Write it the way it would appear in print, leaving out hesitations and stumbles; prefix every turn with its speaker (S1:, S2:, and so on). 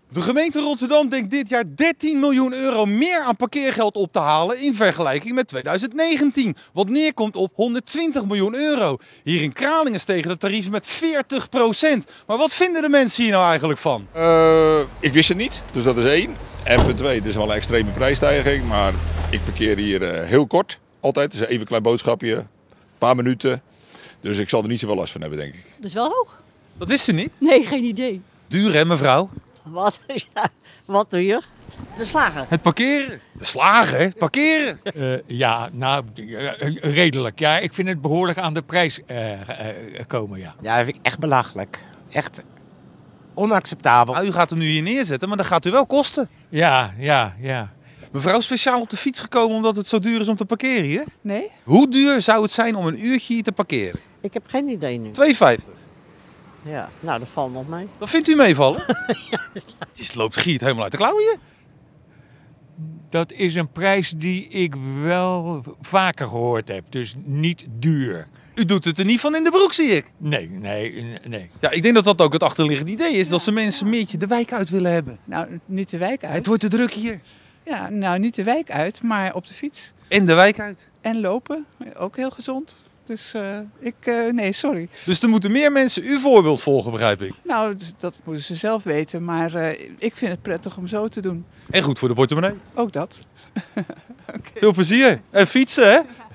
S1: De gemeente Rotterdam denkt dit jaar 13 miljoen euro meer aan parkeergeld op te halen in vergelijking met 2019. Wat neerkomt op 120 miljoen euro. Hier in Kralingen stegen de tarieven met 40%. Maar wat vinden de mensen hier nou eigenlijk van?
S2: Ik wist het niet, dus dat is één. En punt twee, het is wel een extreme prijsstijging, maar ik parkeer hier heel kort. Altijd, het is even een klein boodschapje, een paar minuten. Dus ik zal er niet zoveel last van hebben, denk ik.
S3: Dat is wel hoog.
S1: Dat wist u niet?
S3: Nee, geen idee.
S1: Duur hè mevrouw?
S4: Wat? Ja, wat doe je? De slager.
S1: Het parkeren. De slagen hè? Parkeren.
S5: Ja, nou, redelijk. Ja, ik vind het behoorlijk aan de prijs komen, ja.
S6: Ja, dat vind ik echt belachelijk. Echt onacceptabel.
S1: Nou, u gaat hem nu hier neerzetten, maar dat gaat u wel kosten.
S5: Ja.
S1: Mevrouw, speciaal op de fiets gekomen omdat het zo duur is om te parkeren hier?
S4: Nee,
S1: Hoe duur zou het zijn om een uurtje hier te parkeren?
S4: ik heb geen idee nu.
S1: 2,50.
S4: Ja, nou, dat valt nog mee.
S1: Dat vindt u meevallen? Het loopt giet helemaal uit de klauwen hier.
S5: Dat is een prijs die ik wel vaker gehoord heb, dus niet duur.
S1: U doet het er niet van in de broek, zie ik.
S5: Nee.
S1: Ja, ik denk dat dat ook het achterliggende idee is. Dat ze mensen een beetje de wijk uit willen hebben.
S7: Nou, niet de wijk uit.
S1: Het wordt te druk hier.
S7: Ja, nou, niet de wijk uit, maar op de fiets.
S1: En de wijk uit.
S7: En lopen, ook heel gezond. Dus nee, sorry.
S1: Dus er moeten meer mensen uw voorbeeld volgen, begrijp ik.
S7: Nou, dat moeten ze zelf weten, maar ik vind het prettig om zo te doen.
S1: En goed voor de portemonnee.
S7: Ook dat.
S1: Veel plezier. En fietsen, hè?